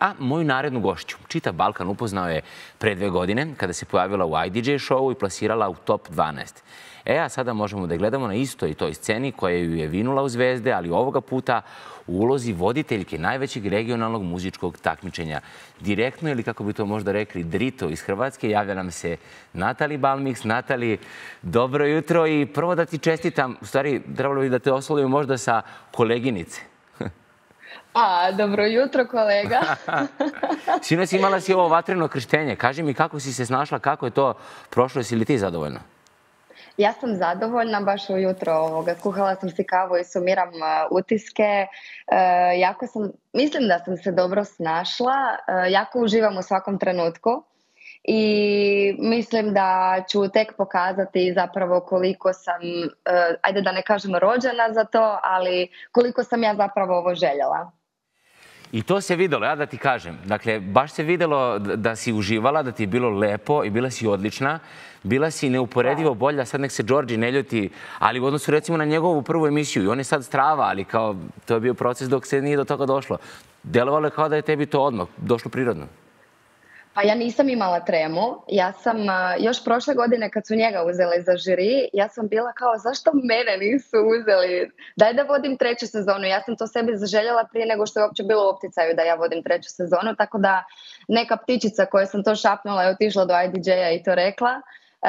A moju narednu gošću, čitav Balkan upoznao je pre 2 godine kada se pojavila u IDJ showu i plasirala u top 12. A sada možemo da je gledamo na istoj toj sceni koja ju je vinula u zvezde, ali ovoga puta u ulozi voditeljke najvećeg regionalnog muzičkog takmičenja. Direktno, ili kako bi to možda rekli, drito iz Hrvatske, javlja nam se Natali Balmix. Natali, dobro jutro i prvo da ti čestitam, u stvari trebalo bi da te oslovimo možda sa koleginice. Dobro jutro, kolega. Sinoć imala si ovo vatreno krštenje. Kaži mi kako si se snašla, kako je to prošlo, jesi li ti zadovoljna? Ja sam zadovoljna, baš ujutro skuhala sam si kavu i sumiram utiske. Mislim da sam se dobro snašla, jako uživam u svakom trenutku i mislim da ću tek pokazati zapravo koliko sam, ajde da ne kažem rođena za to, ali koliko sam ja zapravo ovo željela. I to se videlo, ja da ti kažem. Dakle, baš se videlo da si uživala, da ti je bilo lepo i bila si odlična. Bila si neuporedivo bolja, sad nek se Đorđe ne ljuti, ali u odnosu recimo na njegovu prvu emisiju. I on je sad strava, ali kao to je bio proces dok se nije do toga došlo. Delovalo je kao da je tebi to odmah došlo prirodno. Pa ja nisam imala tremu. Ja sam još prošle godine kad su njega uzeli za žiri, ja sam bila kao zašto mene nisu uzeli? Daj da vodim 3. sezonu. Ja sam to sebi zaželjela prije nego što je uopće bilo u opticaju da ja vodim 3. sezonu. Tako da neka ptičica koja sam to šapnula je otišla do IDJ-a i to rekla.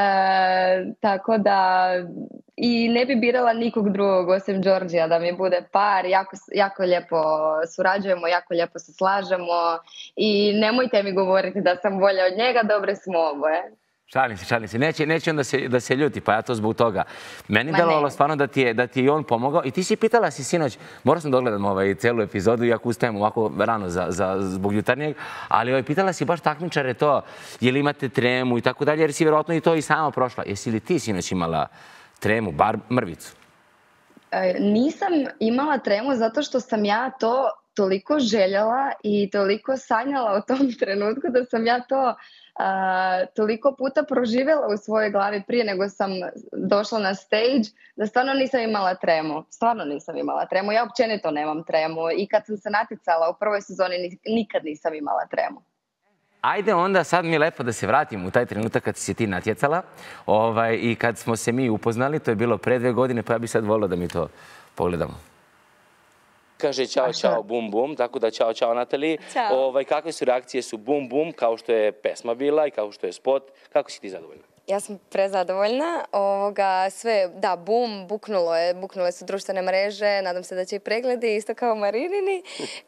Tako da i ne bi birala nikog drugog osim Đorđija da mi bude par. Jako lijepo surađujemo, jako lijepo se slažemo i nemojte mi govoriti da sam bolja od njega, dobre smo oboje. Šalim se. Neće on da se ljuti, pa ja to zbog toga. Meni delovalo stvarno da ti je on pomogao. I ti si pitala si sinoć, morao sam da odgledam celu epizodu, iako ustajem ovako rano zbog jutarnjeg, ali pitala si baš takmičare to, je li imate tremu i tako dalje, jer si vjerojatno i to i sama prošla. Jesi li ti sinoć imala tremu, bar mrvicu? Nisam imala tremu zato što sam ja to toliko željela i toliko sanjala o tom trenutku da sam ja to toliko puta proživjela u svojoj glavi prije nego sam došla na stage, da stvarno nisam imala tremu. Stvarno nisam imala tremu. Ja općenito nemam tremu. I kad sam se natjecala u prvoj sezoni, nikad nisam imala tremu. Ajde onda, sad mi je lepo da se vratim u taj trenutak kad si se ti natjecala i kad smo se mi upoznali, to je bilo pre 2 godine, pa ja bih sad volila da mi to pogledamo. Kaže čao, čao, bum, bum, tako da čao, čao, Natali. Kakve su reakcije su bum, bum, kao što je pesma bila i kao što je spot. Kako si ti zadovoljna? Ja sam prezadovoljna. Sve, da, bum, buknule su društvene mreže, nadam se da će i pregledi, isto kao Marinini.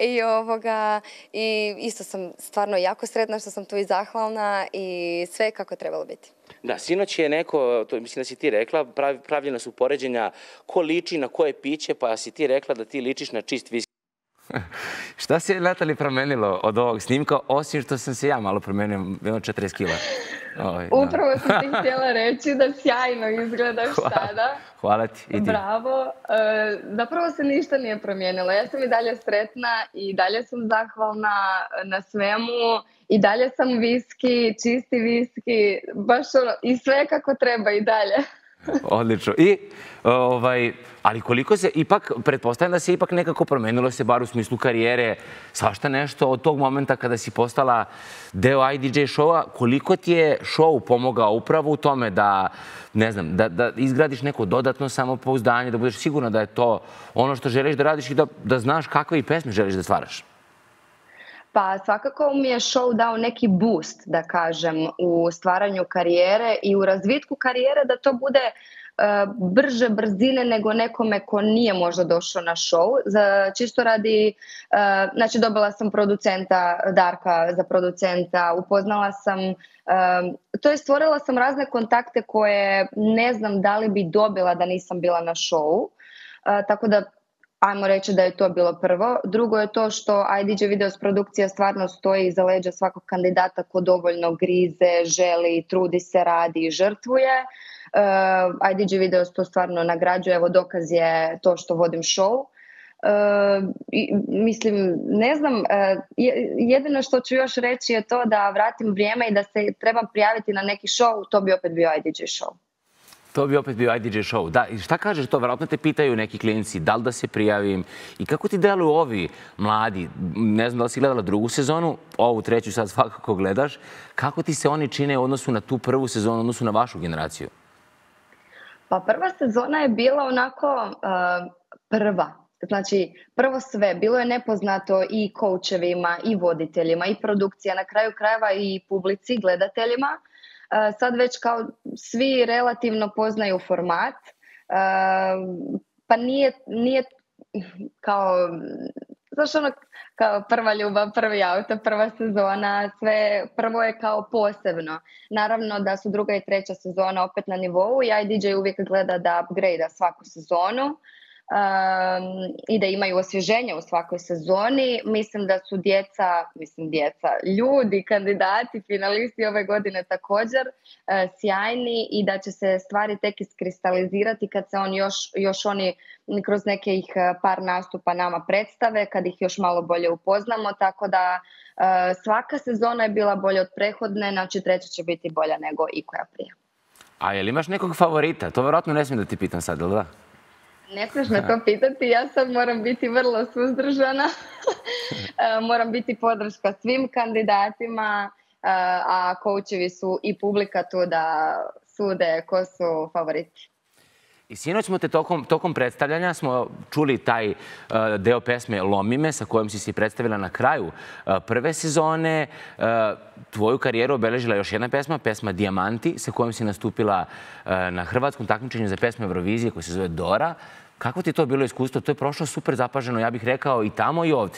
I isto sam stvarno jako sretna što sam tu i zahvalna i sve kako je trebalo biti. Da, sinoć je neko, to mislim da si ti rekla, pravljena su poređenja ko liči na koje piće, pa si ti rekla da ti ličiš na čist viski. Šta se je, Natali, promenilo od ovog snimka, osim što sam se ja malo promenio, 40 kila? Upravo sam ti htjela reći da sjajno izgledaš sada. Hvala ti. I ti. Bravo. Zapravo se ništa nije promijenilo. Ja sam i dalje sretna i dalje sam zahvalna na svemu. I dalje sam viski, čisti viski, baš i sve kako treba i dalje. Odlično. Ali koliko se ipak, pretpostavljam da se ipak nekako promenilo se, bar u smislu karijere, svašta nešto od tog momenta kada si postala deo IDJ showa, koliko ti je show pomogao upravo u tome da, ne znam, da izgradiš neko dodatno samopouzdanje, da budeš sigurna da je to ono što želiš da radiš i da znaš kakve i pesme želiš da stvaraš? Pa svakako mi je show dao neki boost, da kažem, u stvaranju karijere i u razvitku karijere da to bude brže brzine nego nekome ko nije možda došao na show. Čisto radi, znači dobila sam producenta, Darka za producenta, upoznala sam, stvorila sam razne kontakte koje ne znam da li bi dobila da nisam bila na show. Tako da ajmo reći da je to bilo prvo. Drugo je to što IDJ Videos produkcija stvarno stoji iza leđa svakog kandidata ko dovoljno grize, želi, trudi se, radi i žrtvuje. IDJ Videos to stvarno nagrađuje. Evo dokaz je to što vodim show. Mislim, ne znam, jedino što ću još reći je to da vratim vrijeme i da se trebam prijaviti na neki show, to bi opet bio IDJ show. To bi opet bio IDJ show. Da, i šta kažeš to? Vjerojatno te pitaju neki klijenici da li da se prijavim i kako ti deluju ovi mladi? Ne znam da li si gledala drugu sezonu, ovu treću sad svakako gledaš. Kako ti se oni čine u odnosu na tu prvu sezonu, u odnosu na vašu generaciju? Pa prva sezona je bila onako prva. Znači, prvo sve, bilo je nepoznato i coachevima, i voditeljima, i produkcija, na kraju krajeva i publici, gledateljima. Sad već kao svi relativno poznaju format, pa nije kao, znaš ono, kao prva ljubav, prvi auto, prva sezona, sve prvo je kao posebno. Naravno da su druga i treća sezona opet na nivou i IDJ uvijek gleda da upgrade svaku sezonu. I da imaju osvježenje u svakoj sezoni. Mislim da su ljudi, kandidati, finalisti ove godine također sjajni i da će se stvari tek iskristalizirati kad se još oni kroz nekih par nastupa nama predstave, kad ih još malo bolje upoznamo, tako da svaka sezona je bila bolja od prethodne, znači treća će biti bolja nego ikoja prije. A je li imaš nekog favorita? To vjerojatno ne smijem da ti pitam sad, ili da? Ne smiješ me to pitati, ja sad moram biti vrlo suzdržana, moram biti podrška svim kandidatima, a coachevi su i publika tu da sude ko su favoriti. I sinoć smo te tokom predstavljanja smo čuli taj deo pesme Lomi me sa kojom si se predstavila na kraju prve sezone. Tvoju karijeru obeležila još jedna pesma, pesma Dijamanti, sa kojom si nastupila na hrvatskom takmičenju za pesme Eurovizije koja se zove Dora. Kako ti je to bilo iskustvo? To je prošlo super zapaženo, ja bih rekao, i tamo i ovdje.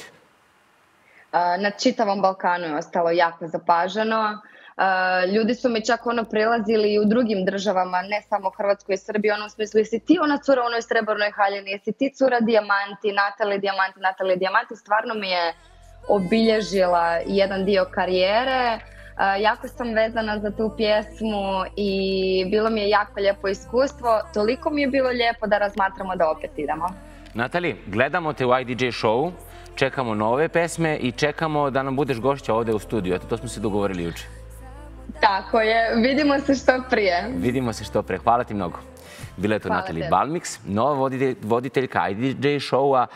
Na čitavom Balkanu je ostalo jako zapaženo. Ljudi su mi čak prelazili i u drugim državama, ne samo Hrvatskoj i Srbiji, u smislu, jesi ti ona cura u onoj srebrnoj haljini, jesi ti cura Dijamanti, Natalija Dijamanti, stvarno mi je obilježila jedan dio karijere. Jako sam vezana za tu pjesmu i bilo mi je jako lijepo iskustvo. Toliko mi je bilo lijepo da razmatramo da opet idemo. Natali, gledamo te u IDJ show, čekamo nove pesme i čekamo da nam budeš gošća ovdje u studiju. Eto, to smo se dogovorili jučer. Tako je, vidimo se što prije. Vidimo se što prije. Hvala ti mnogo. Bila je to Natali Balmix, nova voditeljka IDJ showa.